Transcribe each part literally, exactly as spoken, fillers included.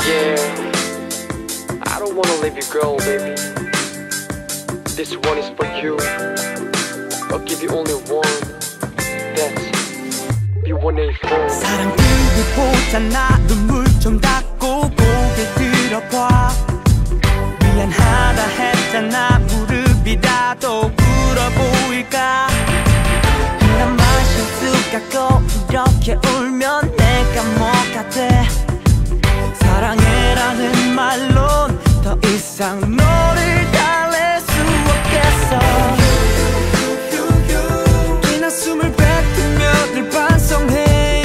Yeah, I don't wanna leave you, girl, baby. This one is for you. I'll give you only one. That's 비원에이포. 사랑들을 보잖아. 눈물 좀 닦고 고개 들어봐. 미안하다 했잖아. 무릎이라도 꿇어 보일까. 난 마실 수가 꼭 이렇게 울면 내가 뭐가 돼. 사랑해라는 말론 더 이상 너를 달랠 수 없겠어. 기나 숨을 뱉으며 늘 반성해.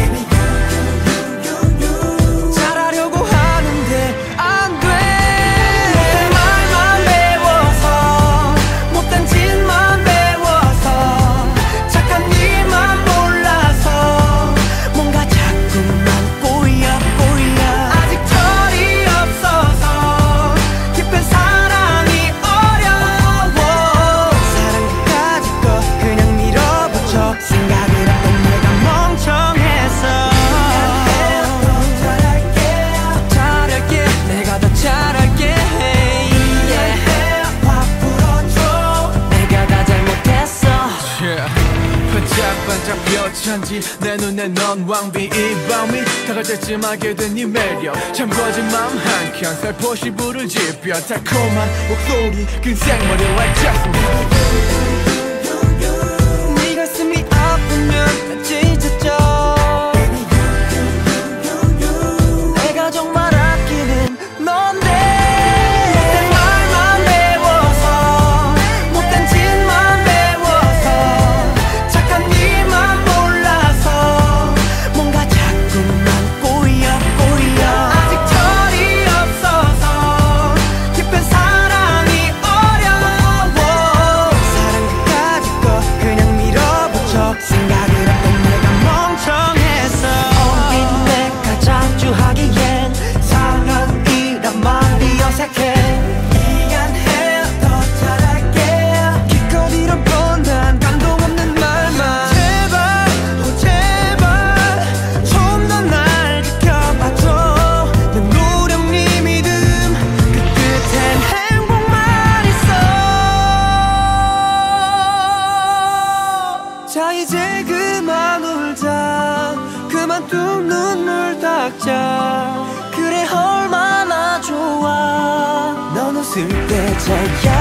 잘하려고 하는데 안 돼. 못된 말만 배워서 못된 짓만 배워서 착한 일만 몰라서 뭔가 자꾸만 꼬여 꼬여. 아직 철이 없어서 깊은 사랑이 어려워. 사랑 가지고 그냥 밀어붙여. 생각을 해도 내가 멍청해서. 더 잘할게 더 잘할게 내가 더 잘할게. 화 풀어줘. 내가 다 잘못했어. 반짝반짝 뼈찬지 내 눈에 넌 왕비 이 밤이 다갈 때쯤 알게 된 네 매력. 참 거진 맘 한켠 살포시 불을 지펴. 달콤한 목소리 긴 생머리 like jasmine. 네 가슴이 아프면 난 찢어져. 내가 정말 아끼는 넌데. 못된 말만 배워서 못된 짓만 배워서 착한 일만 몰라서 뭔가 자꾸만 꼬여 꼬여. 아직 철이 없어서 깊은 사랑이 어려워. 사랑 가지고 그냥 밀어붙여. 생각을 해도 내가 멍청해서. 어린 내가 자주 하기엔 사랑이란 말이 어색해. 미안해 더 잘할게. 기껏 잃어본 난 감동 없는 말만. 제발 어 제발 좀 더 날 지켜봐줘. 내 노력 네 믿음 그 끝엔 행복만 있어. 자 이제 그만 울자. 그만 뚝 눈물 닦자. 그래 얼마나 좋아. 넌 웃을 때 제일